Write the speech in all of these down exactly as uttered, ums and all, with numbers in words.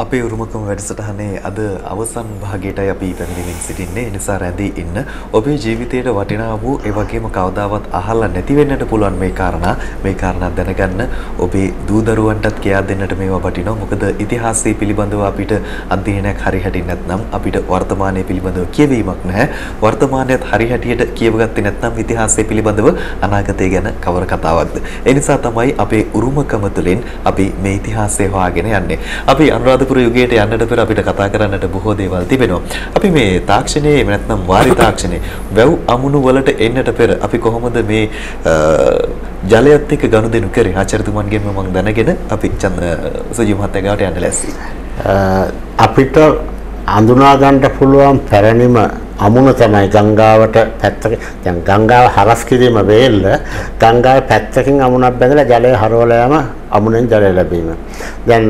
අපේ උරුමකම වැඩසටහනේ අද අවසන් භාගයටයි අපි පැමිණෙමින් සිටින්නේ. ඒ නිසා රැඳී ඉන්න. ඔබේ ජීවිතයේ වටිනා වූ ඒ වගේම කවදාවත් අහලා නැති වෙන්නට පුළුවන් මේ කාරණා. මේ කාරණා දැනගන්න ඔබේ දූ දරුවන්ටත් කියා දෙන්නට මේවා වටිනවා. මොකද ඉතිහාසය පිළිබඳව අපිට අධ්‍යයනයක් හරි හැටි නැත්නම් අපිට වර්තමානයේ පිළිබඳව කියවීමක් නැහැ. වර්තමානයේත් හරි හැටියට කියවගත්තේ නැත්නම් ඉතිහාසය පිළිබඳව අනාගතය ගැන කවර කතාවක්ද? ඒ නිසා තමයි අපේ උරුමකම තුළින් අපි මේ ඉතිහාසය හොයාගෙන යන්නේ. අපි අනුරාධපුර යුගයට යන්නට පෙර අපිට කතා කරන්නට බොහෝ දේවල් තිබෙනවා. අපි මේ තාක්ෂණයේ නැත්නම් වාරි තාක්ෂණයේ වැව් අමුණු වලට එන්නට පෙර අපි කොහොමද මේ ජලයත් එක්ක ගනුදෙනු කරේ? ආචාර්යතුමන්ගෙන් මම දැනගෙන අපි චන්ද සුජි මහත්තයා ගාවට යන්න ලැස්ති. අපිට අඳුනා ගන්න පුළුවන් පැරණිම අමුණ තමයි ගංගාවට පැත්තක. දැන් ගංගාව හරස් කිරීම වේල්ල ගංගාවේ පැත්තකින් අමුණක් බැඳලා ජලය හරවලා යම අමුණෙන් ජලය ලැබීම. දැන්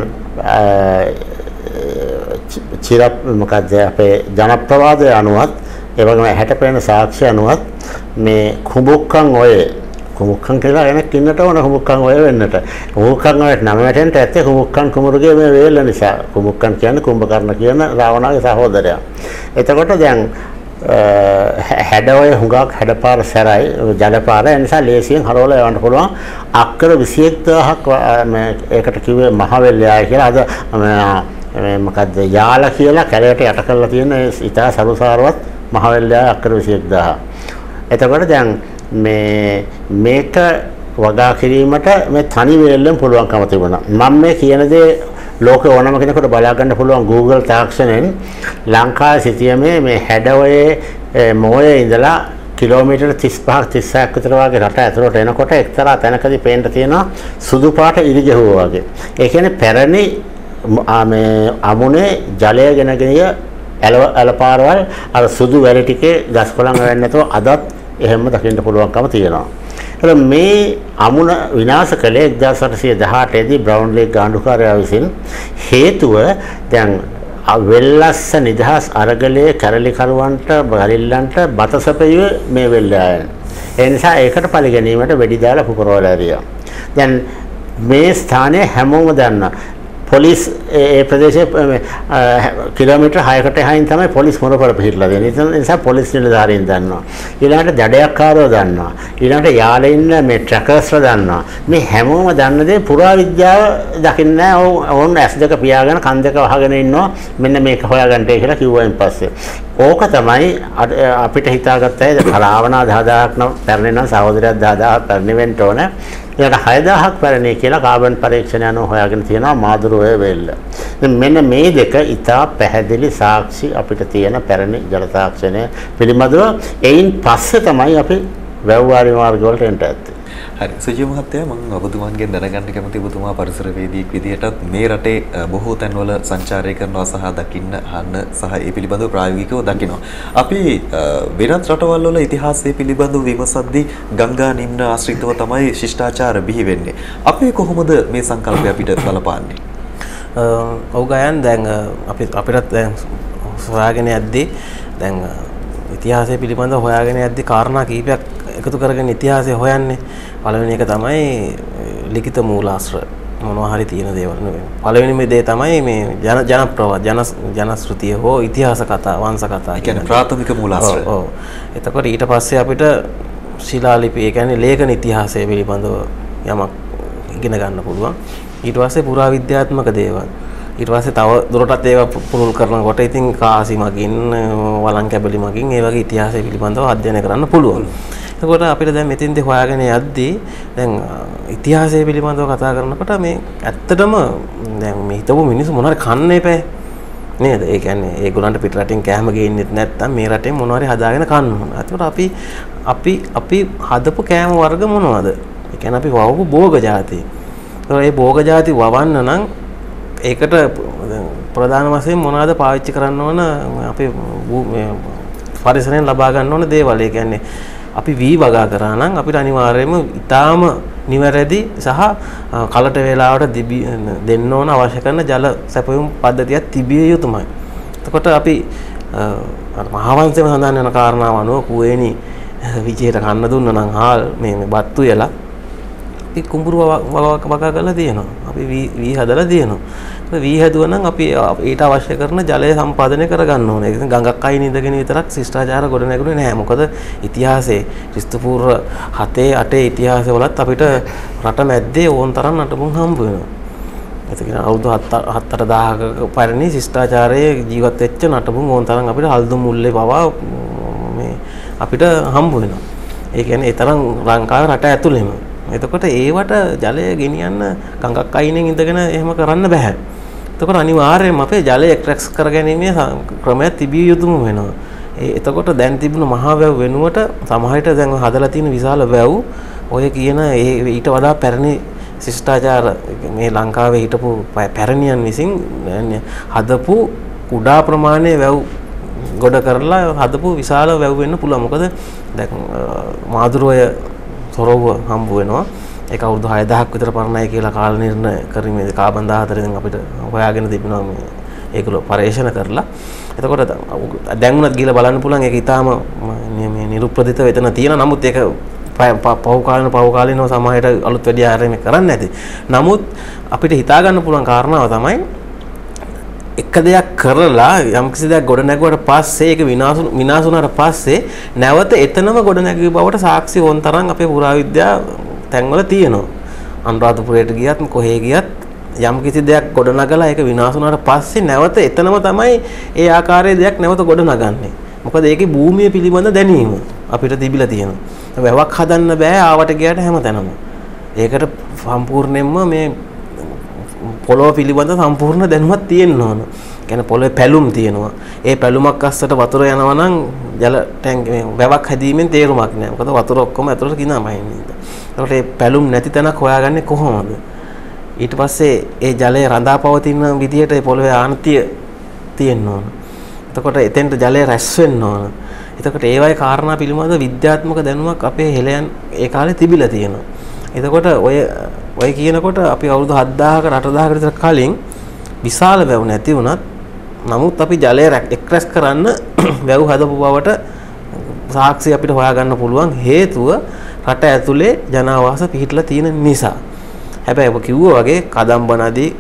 චිර මොකද අපේ ජනප්‍රවාදය අනුවත් ඒ වගේම හැට පෙනෙන සාක්ෂි අනුවත් මේ කුඹුක්කන් ඔය කුඹුක්කන් කියලා එනක් ඉන්නට ඕන කුඹුක්කන් ඔය වෙන්නට. කුඹුක්කන් ඔය නම වැටෙන්න ඇත්තේ කුඹුක්කන් කුමරුගේ මේ වේල්ල නිසා. කුඹුක්කන් කියන්නේ කුඹකර්ණ කියන රාවණාගේ සහෝදරයා. එතකොට දැන් හැඩවය හුඟක් හැඩපාර සැරයි ජලපාර ඒ නිසා ලේසියෙන් හරවලා යවන්න පුළුවන්. අක්කර විසිඑක් දහසක් ඒකට කිව්වේ මහවැල්ලයයි කියලා. අද මේ මොකද්ද යාල කියලා කැලයට යට කරලා තියෙන ඉතා සරුසාරවත් මහවැල්ලයයි අක්කර විසිඑක් දහසක්. එතකොට දැන් මේ මේක වගා කිරීමට මේ තනි වේල්ලෙන් පුළුවන්කම තිබුණා. මම මේ කියන දේ ලෝකේ ඕනම කෙනෙකුට බලා ගන්න පුළුවන් Google තාක්ෂණයෙන් ලංකාවේ සිටියමේ මේ හැඩවයේ මොයේ ඉඳලා කිලෝමීටර් තිස් පහක් තිස්සක් විතර වගේ රට ඇතුළට එනකොට එක්තරා තැනකදී පේන්න තියෙනවා සුදු පාට ඉරි ගැහුවා වගේ. ඒ කියන්නේ පැරණි මේ අමුණේ ජලය ගෙන ගිය ඇලපාරවල් අර සුදු වැලි ටිකේ ගස් කොළන් වෙන්නේ නැතුව අදත් එහෙම දකින්න පුළුවන්කම තියෙනවා. එතකොට මේ අමුණ විනාශ කළේ එක්දාස් අටසිය දහඅට දී බ්‍රවුන්ලි ගාඬුකාරයා විසින්. හේතුව දැන් වෙල්ලස්ස නිදහස් අරගලයේ කැරලි කරුවන්ට බරිල්ලන්ට බතසපෙයුවේ මේ වෙල්ලයන්. ඒ නිසා ඒකට පරිගැනීමට වෙඩි දාලා පුපුරවලා ඇරියා. දැන් මේ ස්ථානයේ හැමෝම දන්නා පොලිස් ඒ ප්‍රදේශයේ කිලෝමීටර් හයකට එහායින් තමයි පොලිස් මොරපොර පිහිටලා දෙන්නේ. ඒ නිසා පොලිස් නිලධාරීන් දන්නවා. ඊළඟට දඩයක්කාරයෝ දන්නවා. ඊළඟට යාලේ ඉන්න මේ ට්‍රැකර්ස්ලා දන්නවා. මේ හැමෝම දන්න දේ පුරාවිද්‍යාව දකින්නේ නැහැ. ඕන් ඇස් දෙක පියාගෙන කන් දෙක වහගෙන ඉන්නවා. මෙන්න මේක හොයාගන්නයි කියලා කිව්වයින් පස්සේ. ඕක තමයි අපිට හිතාගත්තේ රාවණා දහදාහක් නම් පැරණි නම් සහෝදරයක් දහදාහක් පැරණි වෙන්න ඕන. ඊට හය දහසක් පැරණි කියලා කාබන් පරීක්ෂණ අනුව හොයාගෙන තියෙනවා මාදුරුවේ වෙල්ල. මෙන්න මේ දෙක ඉතා පැහැදිලි සාක්ෂි අපිට තියෙන පැරණි ජල තාක්ෂණය පිළිබඳව. එයින් පස්සේ තමයි අපි වැව්වාරි මාර්ග වලට එන්න ඇත්තේ. හරි සුජි මහත්තයා මම ඔබතුමාගෙන් දැනගන්න කැමතියි ඔබතුමා පරිසරවේදියෙක් විදිහටත් මේ රටේ බොහෝ තැන්වල සංචාරය කරනවා සහ දකින්න අහන්න සහ ඒ පිළිබඳව ප්‍රායෝගිකව දකිනවා. අපි වෙනත් රටවල් වල ඉතිහාසය පිළිබඳව විමසද්දී ගංගා නිම්න ආශ්‍රිතව තමයි ශිෂ්ටාචාර බිහි වෙන්නේ. අපේ කොහොමද මේ සංකල්පය අපිට බලපාන්නේ? ඔව් ගයන් දැන් අපි අපිටත් දැන් හොයාගෙන යද්දී දැන් ඉතිහාසය පිළිබඳව හොයාගෙන යද්දී කාරණා කීපයක් එකතු කරගෙන ඉතිහාසය හොයන්නේ. පළවෙනි එක තමයි ලිඛිත මූලාශ්‍ර මොනවා හරි තියෙන දේවල් නෙවෙයි. පළවෙනිම දේ තමයි මේ ජන ජනප්‍රවාද ජන ජනශ්‍රුතිය හෝ ඉතිහාස කතා වංශ කතා කියන්නේ ප්‍රාථමික මූලාශ්‍රය. ඔව්. එතකොට ඊට පස්සේ අපිට ශිලා ලිපි ඒ කියන්නේ ලේඛන ඉතිහාසය පිළිබඳව යමක් ඉගෙන ගන්න පුළුවන්. ඊට පස්සේ පුරාවිද්‍යාත්මක දේවල්. ඊට පස්සේ තව දුරටත් ඒවා පුරුදු කරනකොට ඉතින් කාසි මගින් වළං කැබලි මගින් ඒ වගේ ඉතිහාසය පිළිබඳව අධ්‍යයනය කරන්න පුළුවන්. එතකොට අපිට දැන් මෙතෙන්දී හොයාගෙන යද්දී දැන් ඉතිහාසය පිළිබඳව කතා කරනකොට මේ ඇත්තටම දැන් මේ හිතපු මිනිස්සු මොනවාරි කන්න එපා නේද? ඒ කියන්නේ ඒගොල්ලන්ට පිට රටින් කෑම ගේන්නෙත් නැත්නම් මේ රටෙන් මොනවාරි හදාගෙන කන්න ඕන. එතකොට අපි අපි අපි හදපු කෑම වර්ග මොනවද? ඒ කියන්නේ අපි වවපු භෝග જાති. ඒතකොට මේ භෝග જાති වවන්න නම් ඒකට ප්‍රධාන වශයෙන් මොනවද පාවිච්චි කරන්න ඕන? අපි පරිසරයෙන් ලබා ගන්න ඕන දේවල්. ඒ කියන්නේ අපි වී වගා කරා නම් අපිට අනිවාර්යයෙන්ම ඊටාම නිවැරදි සහ කලට වේලාවට දෙන්න ඕන අවශ්‍ය කරන ජල සැපයුම් පද්ධතියක් තිබිය යුතුමයි. එතකොට අපි අර මහාවංශයෙන් සඳහන් වෙන කාරණාව අනුව කුවේණි විජේට කන්න දුන්න නම් හාල් මේ මේ බත්තු යලා අපි කුඹුරු වගා කරලා තියෙනවා. අපි වී වී හදලා තියෙනවා. වී හැදුවා නම් අපි ඊට අවශ්‍ය කරන ජලය සම්පාදනය කරගන්න ඕනේ. ඒක ගඟක් අයින ඉඳගෙන විතරක් ශිෂ්ටාචාර ගොඩ නැගුණේ නැහැ. මොකද ඉතිහාසයේ ක්‍රිස්තු පූර්ව හතේ අටේ ඉතිහාසය වලත් අපිට රට මැද්දේ ඕන තරම් නටබුන් හම්බ වෙනවා. ඒක කියන අවුරුදු හත් අට දහසක පරිණි ශිෂ්ටාචාරයේ ජීවත් වෙච්ච නටබුන් ඕන තරම් අපිට හල්දුම් මුල්ලේ පවා මේ අපිට හම්බ වෙනවා. ඒ කියන්නේ ඒ තරම් ලංකාවේ රට ඇතුළෙම. එතකොට ඒවට ජලය ගෙනියන්න ගඟක් අයිනෙන් ඉඳගෙන එහෙම කරන්න බෑ. එතකොට අනිවාර්යයෙන්ම අපේ ජලය එක්ස්ට්‍රැක්ට් කරගැනීමේ ක්‍රමයක් තිබිය යුතුම වෙනවා. ඒ එතකොට දැන් තිබුණු මහා වැව් වෙනුවට සමහරට දැන් හදලා තියෙන විශාල වැව් ඔය කියන ඒ ඊට වඩා පැරණි ශිෂ්ටාචාර මේ ලංකාවේ හිටපු පැරණියන් විසින් හදපු කුඩා ප්‍රමාණයේ වැව් ගොඩ කරලා හදපු විශාල වැව් වෙන්න පුළුවන්. මොකද දැන් මාදුරුවය තොරව හම්බ වෙනවා. ඒක අවුරුදු හය දහසක් විතර පරණයි කියලා කාල නිර්ණය කරීමේ කාබන් දාහතරෙන් අපිට හොයාගෙන තිබෙනවා මේ ඒගොල්ලෝ පරීක්ෂණ කරලා. එතකොට දැන් උනත් ගිහලා බලන්න පුළුවන් ඒක ඊටාම මේ නිරුප්‍රදිත වෙතන තියෙන. නමුත් ඒක පහු කාලින පහු කාලිනව සමාහයට අලුත් වැඩි ආරම්භ කරන්නේ නැති. නමුත් අපිට හිතා ගන්න පුළුවන් කාරණාව තමයි එක දෙයක් කරලා යම් කිසි දෙයක් ගොඩ නැගුවට පස්සේ ඒක විනාශ විනාශ වුණාට පස්සේ නැවත එතනම ගොඩ නැගී බවට සාක්ෂි වොන් තරම් අපේ පුරාවිද්‍යාව තැන්වල තියෙනවා. අනුරාධපුරයට ගියත් කොහේ ගියත් යම් කිසි දෙයක් ගොඩ නගලා ඒක විනාශ වුණාට පස්සේ නැවත එතනම තමයි ඒ ආකාරයේ දෙයක් නැවත ගොඩ නගන්නේ. මොකද ඒකේ භූමිය පිළිබඳ දැනීම අපිට තිබිලා තියෙනවා. වැවක් හදන්න බෑ ආවට ගියට හැමතැනම. ඒකට සම්පූර්ණයෙන්ම මේ පොළොව පිළිබඳ සම්පූර්ණ දැනුමක් තියෙන්න ඕන. කියන්නේ පොළොවේ පැලුම් තියෙනවා. ඒ පැලුමක් අස්සට වතුර යනවා නම් ජල ටැංක් මේ වැවක් හැදීමෙන් තේරුමක් නැහැ. මොකද වතුර ඔක්කොම ඇතුළට ගිනාමයි ඉන්නේ. ඒකට මේ පැලුම් නැති තැනක් හොයාගන්නේ කොහොමද? ඊට පස්සේ ඒ ජලය රඳා පවතින විදිහට ඒ පොළොවේ ආනතිය තියෙන්න ඕන. එතකොට එතෙන්ට ජලය රැස් වෙන්න ඕන. එතකොට ඒ වගේ කාරණා පිළිබඳ විද්‍යාත්මක දැනුමක් අපේ හෙළයන් ඒ කාලේ තිබිලා තියෙනවා. එතකොට ඔය ඔය කියනකොට අපි අවුරුදු හත් දහසක අට දහසක විතර කලින් විශාල වැව් නැති වුණත් නමුත් අපි ජලය එක්රැස් කරන්න වැව් හදපු බවට සාක්ෂි අපිට හොයාගන්න පුළුවන් හේතුව රට ඇතුලේ ජනාවාස පිහිටලා තියෙන නිසා. හැබැයි ඔබ කිව්වා වගේ කදම්බ නදී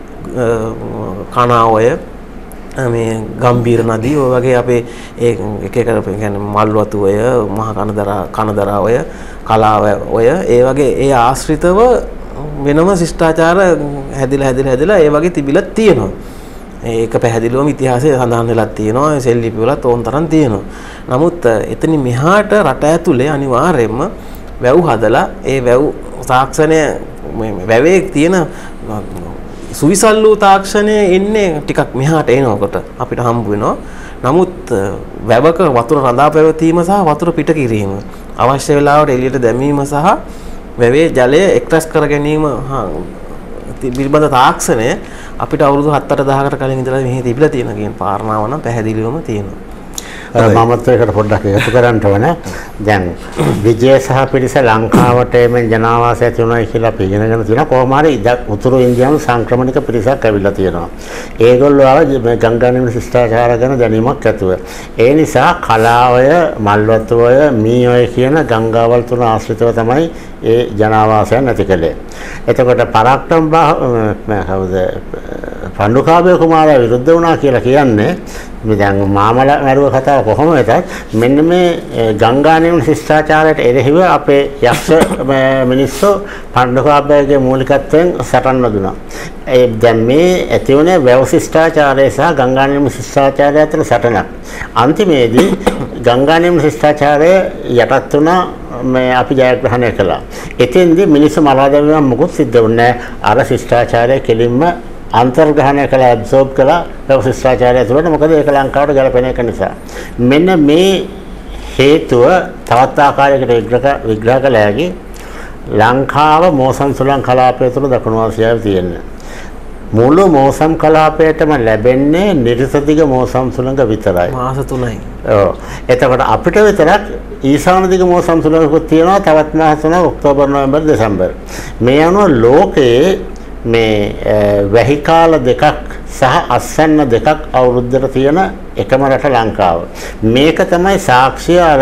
කනාවය මේ ගම්බීර නදී ඔය වගේ අපේ ඒ එක එක කියන්නේ මල්වතුය මහා කනදරා කනදරාවය කලාව ඔය ඒ වගේ ඒ ආශ්‍රිතව වෙනම ශිෂ්ටාචාර හැදිලා හැදිලා හැදිලා ඒ වගේ තිබිලා තියෙනවා. ඒක පැහැදිලිවම ඉතිහාසයේ සඳහන් වෙලා තියෙනවා. සෙල්ලිපි වලත් ඕන තරම් තියෙනවා. නමුත් එතනින් මෙහාට රට ඇතුලේ අනිවාර්යයෙන්ම වැව් හදලා ඒ වැව් තාක්ෂණය වැවේ තියෙන සුවිසල් වූ තාක්ෂණය එන්නේ ටිකක් මෙහාට එනකොට අපිට හම්බ වෙනවා. නමුත් වැවක වතුර රඳා පැවතීම සහ වතුර පිට කිරීම අවශ්‍ය වෙලාවට එළියට දැමීම සහ වැවේ ජලය එක්ස්ට්‍රැක්ට් කර ගැනීම පිළිබඳ තාක්ෂණය අපිට අවුරුදු හත් අට දහසකට කලින් ඉඳලා මෙහි තිබිලා තියෙන කියන කාරණාව නම් පැහැදිලිවම තියෙනවා. මමත් ඒකට පොඩ්ඩක් එකතු කරන්න ඕන. දැන් විජය සහ පිරිස ලංකාවට එමෙන් ජනාවාසය ඇති වුණා කියලා අපි ඉගෙනගෙන තියෙනවා. කොහොම හරි උතුරු ඉන්දියානු සංක්‍රමණික පිරිසක් ඇවිල්ලා තියෙනවා. ඒගොල්ලෝ ආව මේ ගංගානීම ශිෂ්ටාචාර ගැන දැනීමක් ඇතුව. ඒ නිසා කලාවය, මල්වතුවය, මීඔය කියන ගංගාවල් තුන ආශ්‍රිතව තමයි ඒ ජනාවාසයන් ඇති කළේ. එතකොට පරාක්‍රම කවුද පණ්ඩුකාභය කුමාරයා විරුද්ධ වුණා කියලා කියන්නේ මේ දැන් මාමල මරුව කතාව කොහොම වෙතත් මෙන්න මේ ගංගානීම ශිෂ්ටාචාරයට එරෙහිව අපේ යක්ෂ මිනිස්සු පණ්ඩුකාභයගේ මූලිකත්වයෙන් සටන් දුනා. ඒ දැන් මේ ඇති වුණේ වැව් ශිෂ්ටාචාරය සහ ගංගානීම ශිෂ්ටාචාරය අතර සටනක්. අන්තිමේදී ගංගානීම ශිෂ්ටාචාරය යටත් වුණා මේ අපි ජයග්‍රහණය කළා. එතෙන්දී මිනිස්සු මරා දැමීම මොකුත් සිද්ධ වුණේ නැහැ. අර ශිෂ්ටාචාරය කෙලින්ම අන්තර්ග්‍රහණය කළා, ඇබ්සෝබ් කළා වැව් ශිෂ්ටාචාරය තුළට. මොකද ඒක ලංකාවට ගැලපෙන එක නිසා. මෙන්න මේ හේතුව තවත් ආකාරයකට විග්‍රහ විග්‍රහ කළ හැකි ලංකාව මෝසම් සුළං කලාපය තුළ දකුණු ආසියාවේ තියෙන මුළු මෝසම් කලාපයටම ලැබෙන්නේ නිර්සදිග මෝසම් සුළඟ විතරයි. මාස තුනයි. ඔව්. එතකොට අපිට විතරක් ඊශාන දිග මෝසම් සුළඟකුත් තියෙනවා. තවත් මාස තුනක් ඔක්තෝබර් නොවැම්බර් දෙසැම්බර්. මේ අනුව ලෝකයේ මේ වැහි කාල දෙකක් සහ අස්වැන්න දෙකක් අවුරුද්දට තියෙන එකම රට ලංකාව. මේක තමයි සාක්ෂිය අර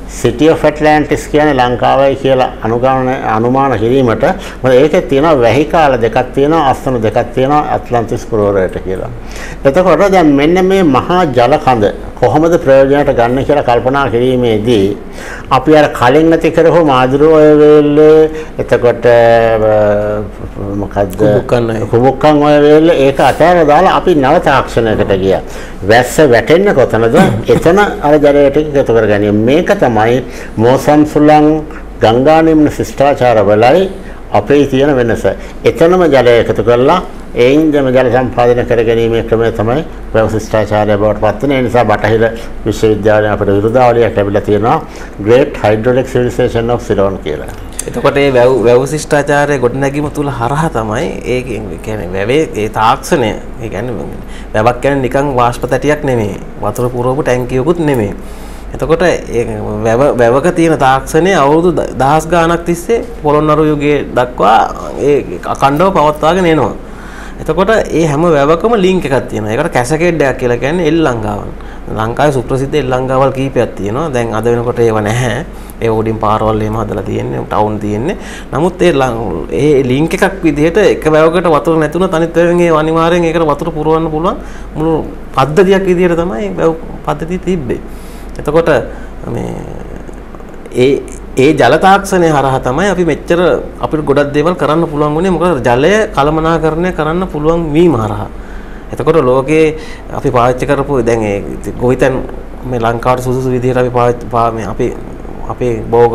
City of Atlantis කියන්නේ ලංකාවයි කියලා අනුගමන අනුමාන කිරීමට මොකද ඒකේ තියෙනවා වැහි කාල දෙකක් තියෙනවා අස්තන දෙකක් තියෙනවා ඇට්ලන්ටිස් පුරවරයට කියලා. එතකොට දැන් මෙන්න මේ මහා ජල කඳ කොහොමද ප්‍රයෝජනයට ගන්න කියලා කල්පනා කිරීමේදී අපි අර කලින් නැති කරපු මාදුරුව ඔය වෙලේ එතකොට මොකද්ද කුමුක්කන් ඔය වෙලේ ඒක අතහැරලා දාලා අපි නව තාක්ෂණයකට ගියා. වැස්ස වැටෙන්නේ කොතනද? එතන අර ජලයට එකතු කරගන්නේ. මේක තමයි මෝසම් සුලං ගංගා නිම්න ශිෂ්ටාචාර වලයි අපේ තියෙන වෙනස. එතනම ජලය එකතු කරලා ඒින්දම ජල සම්පාදනය කර ගැනීමේ ක්‍රමය තමයි වැව ශිෂ්ටාචාරය බවට පත් වෙන. ඒ නිසා බටහිර විශ්වවිද්‍යාලයෙන් අපිට විරුදාවලියක් ලැබිලා තියෙනවා Great Hydraulic Civilization of Ceylon කියලා. එතකොට මේ වැව් වැව් ශිෂ්ටාචාරයේ ගොඩනැගීම තුල හරහා තමයි ඒ කියන්නේ වැවේ ඒ තාක්ෂණය ඒ කියන්නේ වැවක් කියන්නේ නිකන් වාෂ්ප තැටියක් නෙමෙයි. වතුර පුරවපු ටැංකියකුත් නෙමෙයි. එතකොට වැව වැවක තියෙන තාක්ෂණය අවුරුදු දහස් ගාණක් තිස්සේ පොළොන්නරු යුගයේ දක්වා ඒ අඛණ්ඩව පවත්වාගෙන එනවා. එතකොට ඒ හැම වැවකම ලින්ක් එකක් තියෙනවා. ඒකට කැසකේඩ්ඩයක් කියලා කියන්නේ එල් ලංගාවන්. ලංකාවේ සුප්‍රසිද්ධ එල් ලංගාවල් කීපයක් තියෙනවා. දැන් අද වෙනකොට ඒව නැහැ. ඒ උඩින් පාරවල් එහෙම හදලා තියෙන්නේ, ටවුන් තියෙන්නේ. නමුත් ඒ ඒ ලින්ක් එකක් විදිහට එක වැවකට වතුර නැතුණත් අනිත් වැවෙන් ඒ අනිවාර්යෙන් ඒකට වතුර පුරවන්න පුළුවන් මුළු පද්ධතියක් විදිහට තමයි වැව් පද්ධතිය තිබ්බේ. එතකොට මේ ඒ ඒ ජල තාක්ෂණය හරහා තමයි අපි මෙච්චර අපිට ගොඩක් දේවල් කරන්න පුළුවන් වුණේ. මොකද ජලය කළමනාකරණය කරන්න පුළුවන් වීම හරහා. එතකොට ලෝකේ අපි පාවිච්චි කරපු දැන් ඒ ගොවිතැන් මේ ලංකාවට සුදුසු විදිහට අපි පාවිච්චි අපි අපේ භෝග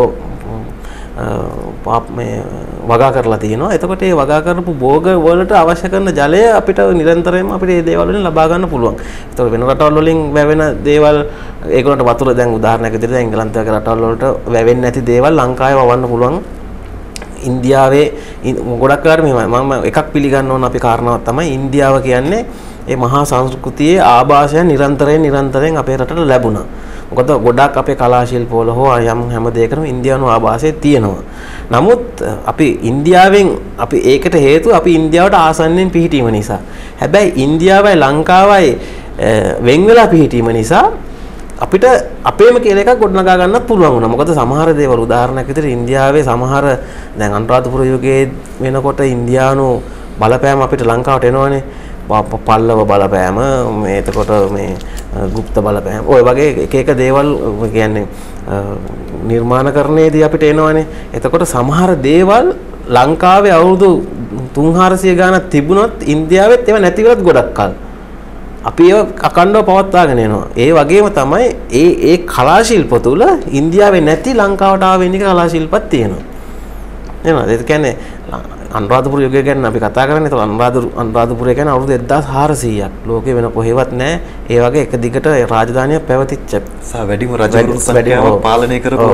මේ වගා කරලා තියෙනවා. එතකොට මේ වගා කරපු භෝග වලට අවශ්‍ය කරන ජලය අපිට නිරන්තරයෙන්ම අපිට මේ දේවල් වලින් ලබා ගන්න පුළුවන්. එතකොට වෙන රටවල් වලින් වැවෙන දේවල් ඒගොල්ලන්ට වතුර දැන් උදාහරණයක් විදිහට දැන් එංගලන්ත වගේ රටවල් වලට වැවෙන්නේ නැති දේවල් ලංකාවේ වවන්න පුළුවන්. ඉන්දියාවේ ගොඩක් වෙලාවට මෙහෙමයි මම එකක් පිළිගන්න ඕන අපි කාරණාවක් තමයි ඉන්දියාව කියන්නේ ඒ මහා සංස්කෘතියේ ආభాෂයන් නිරන්තරයෙන් නිරන්තරයෙන් අපේ රටට ලැබුණා. මොකද ගොඩක් අපේ කලා ශිල්පවල හෝ යම් හැම දෙයකම ඉන්දියානු ආభాෂය තියෙනවා. නමුත් අපි ඉන්දියාවෙන් අපි ඒකට හේතුව අපි ඉන්දියාවට ආසන්නෙන් පිහිටීම නිසා. හැබැයි ඉන්දියාවයි ලංකාවයි වෙන් වෙලා පිහිටීම නිසා අපිට අපේම කියලා එකක් ගොඩනගා ගන්නත් පුළුවන් වුණා. මොකද සමහර දේවල් උදාහරණයක් විදිහට ඉන්දියාවේ සමහර දැන් අනුරාධපුර යුගයේ වෙනකොට ඉන්දියානු බලපෑම අපිට ලංකාවට එනවනේ. පල්ලව බලපෑම මේ එතකොට මේ ගුප්ත බලපෑම ඔය වගේ එක එක දේවල් කියන්නේ නිර්මාණකරණයේදී අපිට එනවනේ. එතකොට සමහර දේවල් ලංකාවේ අවුරුදු තුන් හාරසිය ගානක් තිබුණොත් ඉන්දියාවෙත් ඒවා නැති වෙලත් ගොඩක් කල් අපි ඒව අකණ්ඩව පවත්වාගෙන යනවා. ඒ වගේම තමයි ඒ ඒ කලා ශිල්ප තුල ඉන්දියාවේ නැති ලංකාවට ආවෙන එක කලා ශිල්පත් තියෙනවා. නේද? ඒ කියන්නේ අනුරාධපුර යුගය ගැන අපි කතා කරන්නේ. ඒක අනුරාධපුර අනුරාධපුරය කියන්නේ අවුරුදු එක්දාස් හාරසීයක්. ලෝකේ වෙන කොහෙවත් නැහැ. ඒ වගේ එක දිගට රාජධානියක් පැවතිච්ච සහ වැඩිම රජවරුන් සංඛ්‍යාව පාලනය කරපු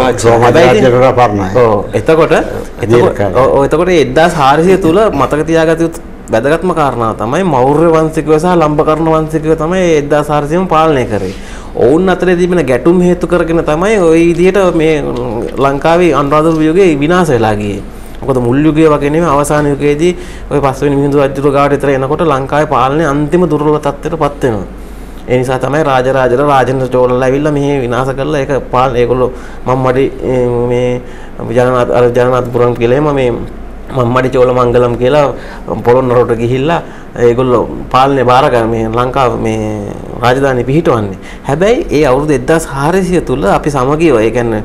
රාජ්‍ය. ඔව්. එතකොට එතකොට ඔව් එතකොට මේ එක්දාස් හාරසිය තුල මතක තියාගත යුතු වැදගත්ම කාරණාව තමයි මෞර්ය වංශිකයෝ සහ ලම්බකර්ණ වංශිකයෝ තමයි එක්දාස් හාරසියම පාලනය කරේ. ඔවුන් අතරේ තිබෙන ගැටුම් හේතු කරගෙන තමයි ওই විදිහට මේ ලංකාවේ අනුරාධපුර යුගයේ විනාශ වෙලා ගියේ. මොකද මුල් යුගයේ වගේ නෙමෙයි අවසාන යුගයේදී ওই පස්වෙනි මිහිඳු රජුගේ ගාවට විතර එනකොට ලංකාවේ පාලනය අන්තිම දුර්වල තත්ත්වයටපත් වෙනවා. ඒ නිසා තමයි රාජරාජල රාජේන්ද්‍ර චෝලලා ඇවිල්ලා මෙහි විනාශ කරලා ඒක පාලන ඒගොල්ලෝ මම්මඩි මේ ජනනාථ අර ජනනාථපුරම් කියලා එම මේ මම්මඩි චෝල මංගලම් කියලා පොළොන්නරුවට ගිහිල්ලා ඒගොල්ලෝ පාලනේ බාර ගන්න මේ ලංකාව මේ රාජධානිය පිහිටවන්නේ. හැබැයි ඒ අවුරුදු එක්දාස් හාරසිය තුල අපි සමගියව ඒ කියන්නේ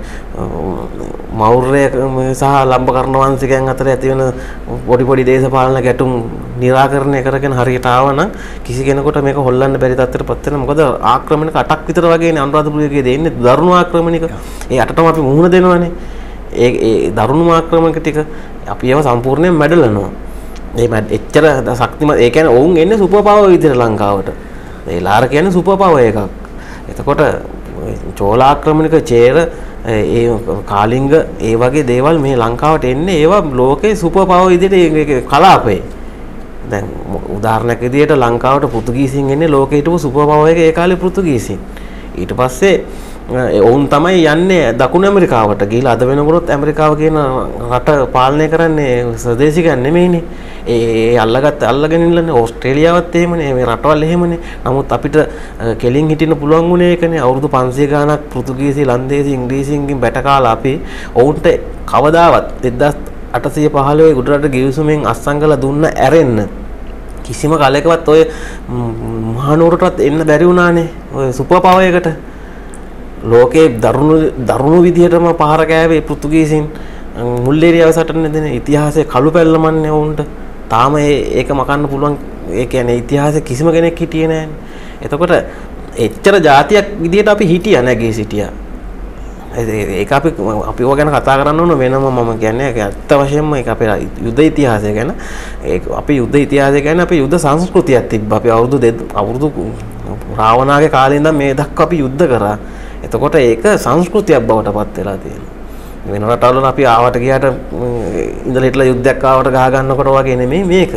මෞර්ය සහ ලම්බකර්ණ වංශිකයන් අතර ඇති වෙන පොඩි පොඩි දේශපාලන ගැටුම් निराකරණය කරගෙන හරියට ආවනම් කිසි කෙනෙකුට මේක හොල්ලන්න බැරි තත්ත්වයටපත් වෙනවා. මොකද ආක්‍රමණික අටක් විතර වගේනේ අනුරාධපුරයේ දෙන්නේ දරුණු ආක්‍රමණික. ඒ අටටම අපි මුහුණ දෙනවනේ. ඒ ඒ දරුණු ආක්‍රමණික ටික අපි ඒව සම්පූර්ණයෙන් මැඩලනවා. ඒ මැඩ එච්චර ශක්තිමත් ඒ කියන්නේ ඔවුන් එන්නේ සුපර් පවර් විදිහට ලංකාවට. ඒ ලාර කියන්නේ සුපර් පවර් එකක්. එතකොට චෝලාක්‍රමණික චේර ඒ කාලිංග ඒ වගේ දේවල් මේ ලංකාවට එන්නේ ඒවා ලෝකේ සුපර් පවර් විදිහට කලාපේ. දැන් උදාහරණයක් විදිහට ලංකාවට පෘතුගීසින් එන්නේ ලෝකේ හිටපු සුපර් පවර් එක ඒ කාලේ පෘතුගීසින්. ඊට පස්සේ ඔවුන් තමයි යන්නේ දකුණු ඇමරිකාවට ගිහිලා අද වෙනකොට ඇමරිකාව කියන රට පාලනය කරන්නේ ස්වදේශිකයන් නෙමෙයිනේ. ඒ අල්ලගත්ත අල්ලගෙන ඉන්නනේ ඕස්ට්‍රේලියාවත් එහෙමනේ මේ රටවල් එහෙමනේ. නමුත් අපිට කෙලින් හිටින්න පුළුවන් වුණේ ඒකනේ. අවුරුදු පන්සිය ගාණක් පෘතුගීසි, ලන්දේසි, ඉංග්‍රීසියෙන් බැට කාලා අපි ඔවුන්ට කවදාවත් එක්දාස් අටසිය පහළොව උඩරට ගිවිසුමෙන් අස්සංගල දුන්න ඇරෙන්න කිසිම කාලයකවත් ඔය මහනුවරටත් එන්න බැරි වුණානේ. ඔය සුපර් පවර් එකට ලෝකේ දරුණු දරුණු විදිහටම පහර කෑවේ පෘතුගීසින් මුල්ලේරියාව සටන දෙන ඉතිහාසයේ කළු පැල්ලමන්නේ වුන්ට තාම ඒක මකන්න පුළුවන්. ඒ කියන්නේ ඉතිහාසයේ කිසිම කෙනෙක් හිටියේ නැහැනේ. එතකොට එච්චර જાතියක් විදිහට අපි හිටියා නැගී සිටියා. ඒක අපි අපි ඔය ගැන කතා කරන්න ඕන වෙනම මම කියන්නේ ඇත්ත වශයෙන්ම ඒක අපේ යුද්ධ ඉතිහාසය ගැන ඒක අපි යුද්ධ ඉතිහාසය ගැන අපි යුද්ධ සංස්කෘතියක් තිබ්බා. අපි අවුරුදු අවුරුදු රාවණාගේ කාලේ ඉඳන් මේ දක්වා අපි යුද්ධ කරා. එතකොට ඒක සංස්කෘතියක් බවට පත් වෙලා තියෙනවා. වෙන රටවල අපි ආවට ගියාට ඉඳලා හිටලා යුද්ධයක් ආවට ගහ ගන්නකොට වගේ නෙමෙයි මේක.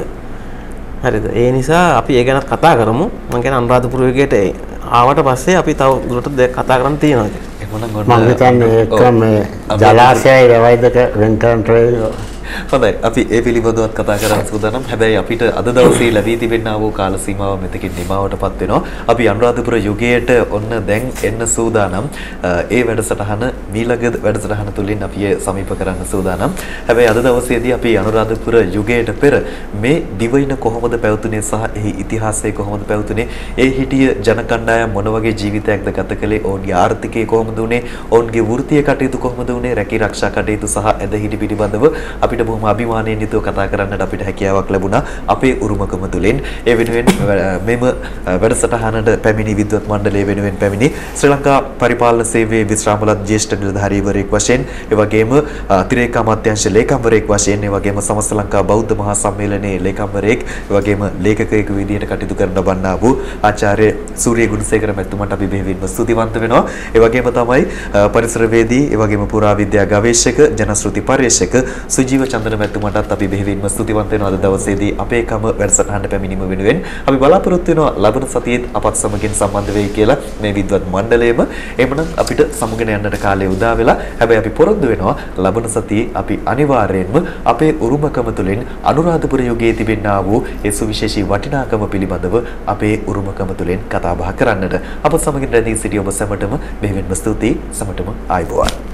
හරිද? ඒ නිසා අපි ඒ ගැනත් කතා කරමු. මම කියන්නේ අනුරාධපුර යුගයට ආවට පස්සේ අපි තව දුරට කතා කරන්න තියෙනවා. මම හිතන්නේ ඒක මේ ජලාශයයි වැවයි දෙක වෙන් කරන්න හොඳයි අපි ඒ පිළිබඳවත් කතා කරන්න සූදානම්. හැබැයි අපිට අද දවසේ ලැබී තිබෙනා වූ කාල සීමාව මෙතකින් නිමාවටපත් වෙනවා. අපි අනුරාධපුර යුගයට ඔන්න දැන් එන්න සූදානම්. ඒ වැඩසටහන මීළඟ වැඩසටහන තුලින් අපි සමීප කරන්න සූදානම්. හැබැයි අද දවසේදී අපි අනුරාධපුර යුගයට පෙර මේ දිවයින කොහොමද පැවතුනේ සහ එහි ඉතිහාසය කොහොමද පැවතුනේ, ඒ හිටිය ජන කණ්ඩායම් මොන වගේ ජීවිතයක්ද ගත කළේ, ඔවුන්ගේ ආර්ථිකය කොහොමද උනේ, ඔවුන්ගේ වෘත්තීය කටයුතු කොහොමද උනේ, රැකී ආරක්ෂා කටයුතු සහ ඇදහිලි පිළිබඳව අපි බොහොම අභිමානයෙන් යුතුව කතා කරන්නට අපිට හැකියාවක් ලැබුණා අපේ උරුමකම තුලින්. ඒ වෙනුවෙන් මෙම වැඩසටහනට පැමිණි විද්වත් මණ්ඩලය වෙනුවෙන් පැමිණි ශ්‍රී ලංකා පරිපාලන සේවයේ විශ්‍රාමලත් ජ්‍යෙෂ්ඨ නිලධාරීවරයෙක් වශයෙන්, ඒ වගේම අතිරේක අමාත්‍යාංශ ලේකම්වරයෙක් වශයෙන්, ඒ වගේම සමස්ත ලංකා බෞද්ධ මහා සම්මේලනයේ ලේකම්වරයෙක්, ඒ වගේම ලේකකයෙකු විදිහට කටයුතු කරන බන්නා වූ ආචාර්ය සූරිය ගුණසේකර මැතිතුමන්ට අපි බෙහෙවින්ම ස්තුතිවන්ත වෙනවා. ඒ වගේම තමයි පරිසරවේදී, ඒ වගේම පුරාවිද්‍යා ගවේෂක, ජනශ්‍රුති පර්යේෂක සුජීව චන්දන මැතිතුමන්ටත් අපි බෙහෙවින්ම ස්තුතිවන්ත වෙනවා. අද දවසේදී අපේ කම වැඩසටහනට පැමිණීම වෙනුවෙන් අපි බලාපොරොත්තු වෙනවා ලබන සතියේත් අපත් සමගින් සම්බන්ධ වෙයි කියලා මේ විද්වත් මණ්ඩලයම. එhmenan අපිට සමුගෙන යන්නට කාලය උදා වෙලා. හැබැයි අපි පොරොන්දු වෙනවා ලබන සතියේ අපි අනිවාර්යයෙන්ම අපේ උරුමකම තුළින් අනුරාධපුර යුගයේ තිබෙනා වූ ඒ සුවිශේෂී වටිනාකම පිළිබඳව අපේ උරුමකම තුළින් කතා බහ කරන්නට. අප සමගින් රැඳී සිටි ඔබ සැමටම බෙහෙවින්ම ස්තුතියි. සමටම ආයුබෝවන්.